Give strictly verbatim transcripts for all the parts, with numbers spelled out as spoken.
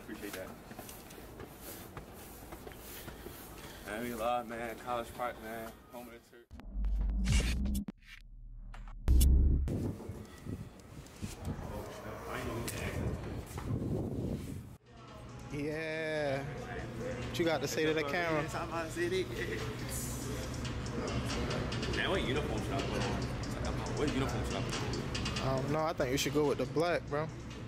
Appreciate that. Man, we love, man. College Park, man. Home of the Turk. Yeah. What you got to say to the camera? Man, what uniform should I put on? What uniform should I put on? I don't know. I think you should go with the black, bro.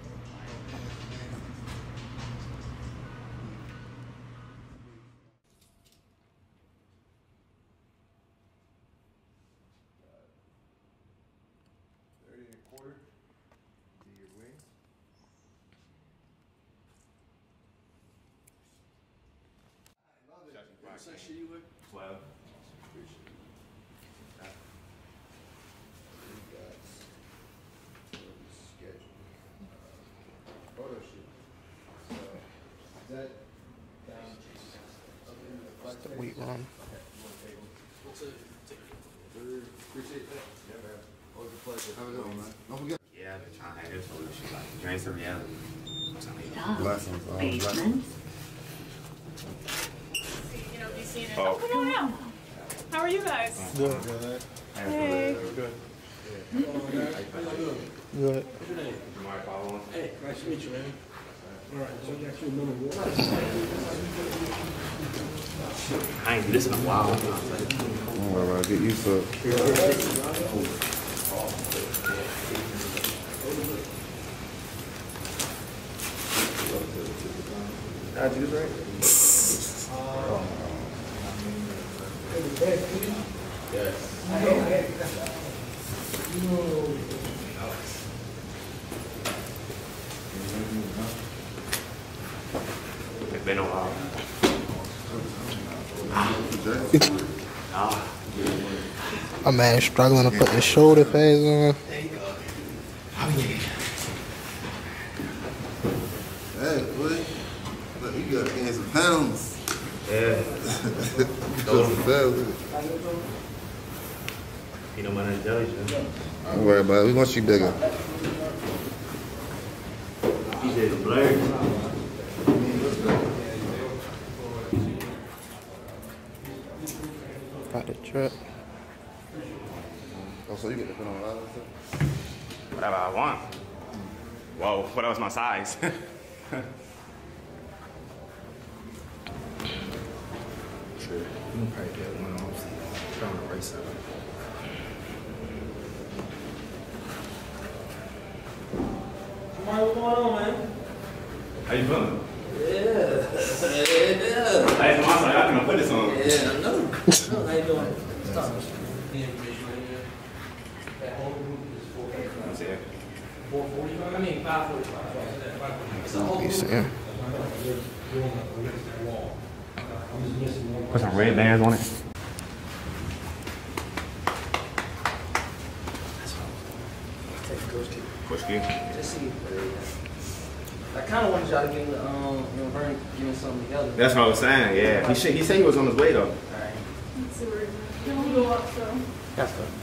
thirty and a quarter. Do your wing. I love it. What section you with? twelve. Photo shoot. So, is that down? It's the weight room. Appreciate that. Yeah, man. Always a pleasure. Have a good one, man. Don't forget. Yeah, I've been trying to have this photo shoot, like, dreams of reality. Blessings. Um, Basement. You know, be seen it. Oh. Oh, come on out. How are you guys? Good. Good. Hey. Good. Good. You mind following? Hey, nice to meet you, man. All right, so you actually remember what? I ain't do this in a while. Don't worry about it. Get used to it. How'd you do right? It's been a while. Ah. My man struggling to put the shoulder pads on. Hey, boy. Look, you got to gain some pounds. Yeah. You got some pounds. You know my name, Jelly. Don't worry about it. We want you bigger. He said blurred. Got the trip. Oh, so you get to put on a lot of stuff? Whatever I want. Whoa, what else my size? Sure. You can probably get one off. Try on the right side. What's going on, man? How you feeling? Yeah. Yeah. I asked my side, I can put this on. Yeah, I know. How you doing? Stop. The information right here. That whole group is four I'm saying. four forty-five. I mean five forty-five. It's a whole You group. see him? Put some red bands on it. Push key. Let's see. I kind of wanted y'all to give um, you know, Vern giving something together. That's what I was saying, yeah. He, sh he said he was on his way though. All right. Let's see where then we'll go up, so. That's good.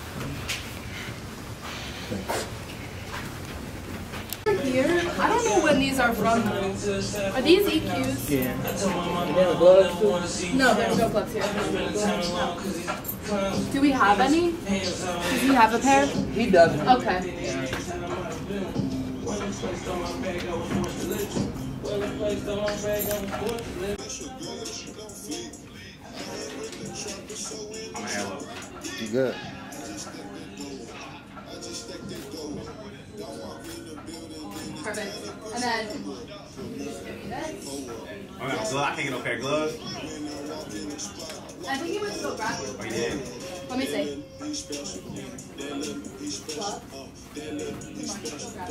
Here, I don't know when these are from though. Are these E Qs? Yeah. And then the gloves too? No, there's no gloves here. No. Do we have any? Does he have a pair? He doesn't. Okay. I'm a hello. You good? Perfect. And then, just give me this. Oh, no, so I can't get no pair of gloves? I think he went to go grab you. Oh, he did? Let me see. What? Come on, go grab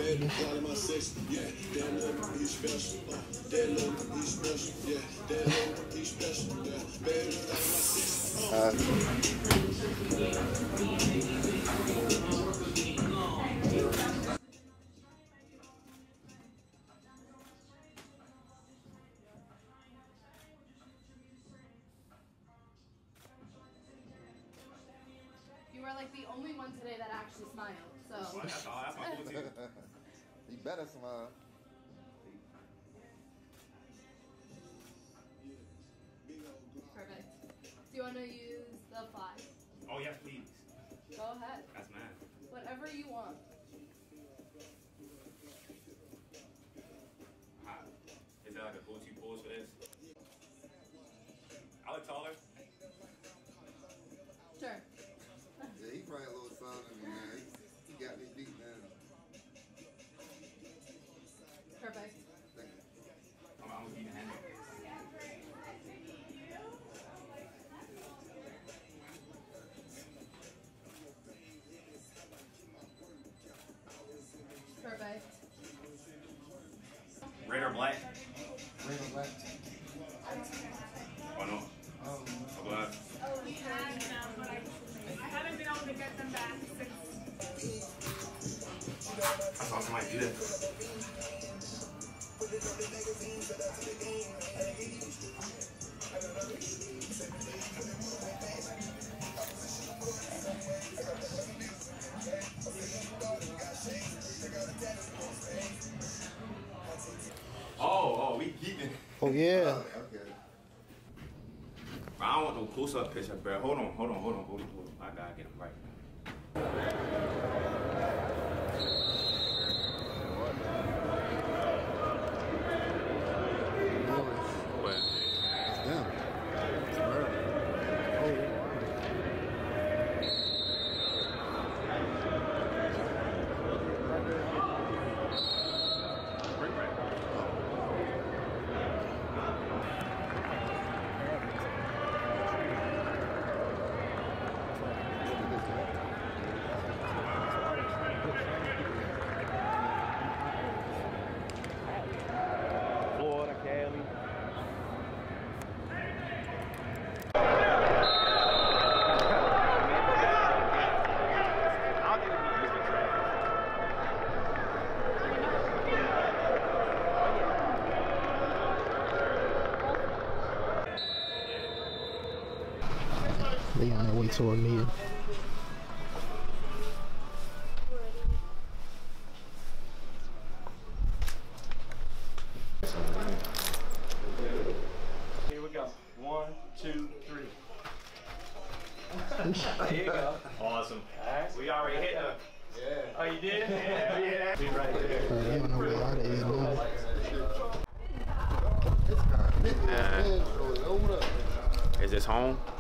You were like the only one today that actually smiled, so. Well, that's all. That's my cool too. You better smile. you want to use the five? Oh yes, please. Go ahead. That's mine. Whatever you want. Hi. Is there like a go-to pose for this? I look taller. Sure. Yeah, he probably a little taller than me, man. He, he got me beat down. Perfect. Thank you. I'm, I'm gonna keep the hand. Perfect. Red or black? Red or black? Oh no. Oh, Oh, black. Oh, we had them, but I, I haven't been able to get them back since. I saw somebody do that. Oh, oh, we keeping. Oh yeah. oh, okay. I don't want no close-up picture, bro. Hold on, hold on, hold on, hold on, hold on. I gotta get him right. What? It's them. It's murder. Right, right. Florida, Cali. They on their way to a meeting. Here we go. One, two, three. There you go. Awesome. We already hit the. Yeah. Oh, you did? Yeah, yeah. Be right there. Uh, they on their way out of here now. This guy. Is this home?